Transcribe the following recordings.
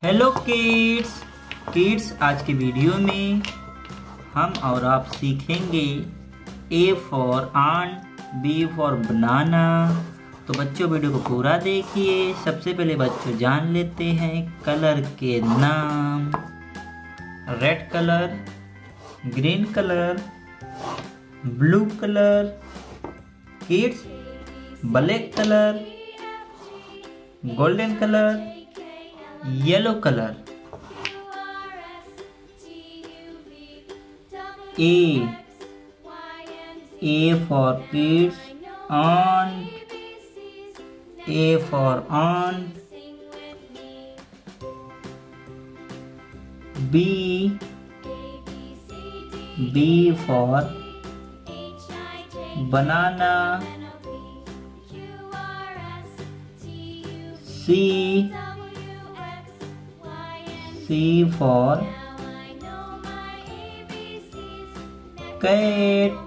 Hello kids आज के video में हम और आप सीखेंगे A for ant, B for banana. तो बच्चों वीडियो को पूरा देखिए। सबसे पहले बच्चों जान लेते हैं कलर के नाम। Red colour, green colour, blue colour, kids black colour, golden colour, yellow colour. A for kids, aunt, A for aunt. B for banana. C for cat.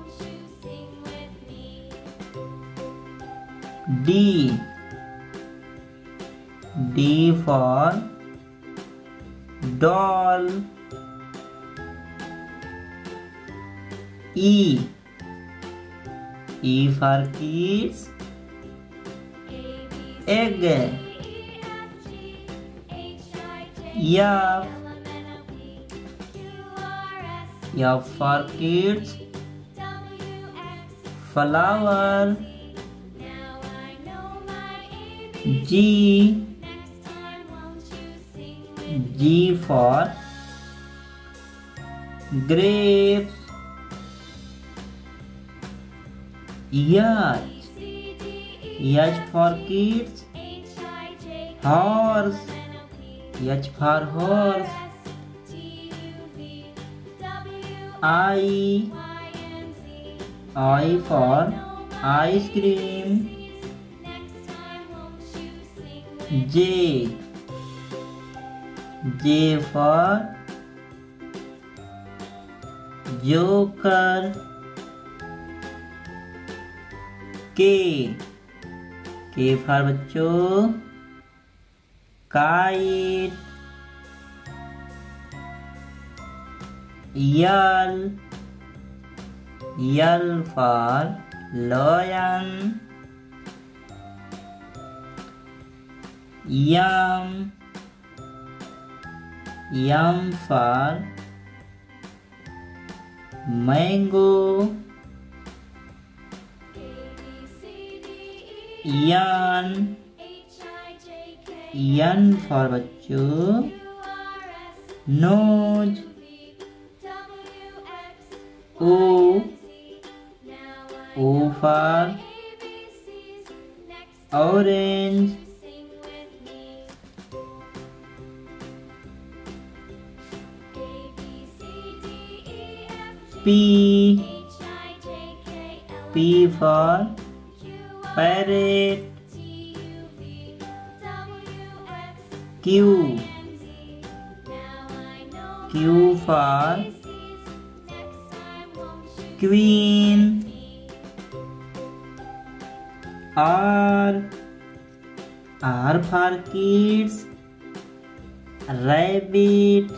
D for doll. E for kids, egg. F for kids, flower. G for grapes. H for kids, horse. H for horse. I for ice cream. J for joker. K for बच्चों kite. L for lion. M for mango. N for बच्चों nose. O for orange. P for parrot. Q for queen. R for kids, rabbit.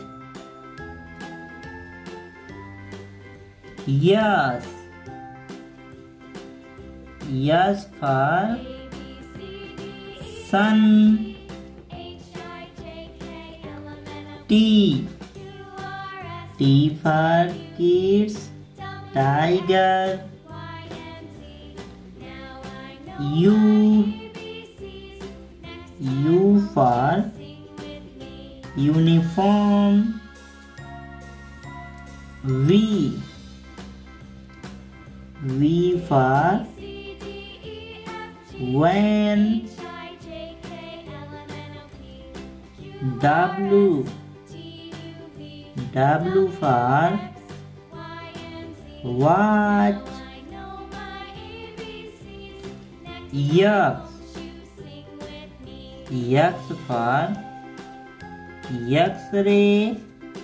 S for sun. T for kids, tiger. U for uniform. V for van. W for watch. X for X-ray.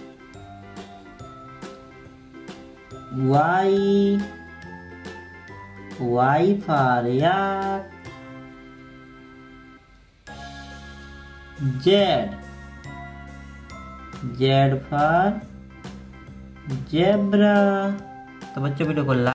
Y for yak. Z Z for zebra. तो बच्चों video को